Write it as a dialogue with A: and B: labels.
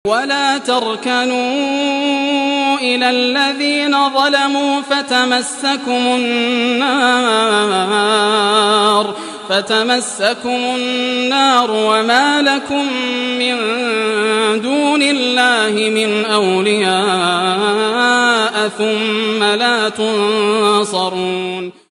A: ولا تركنوا إلى الذين ظلموا فتمسكم النار وما لكم من دون الله من أولياء ثم لا تنصرون.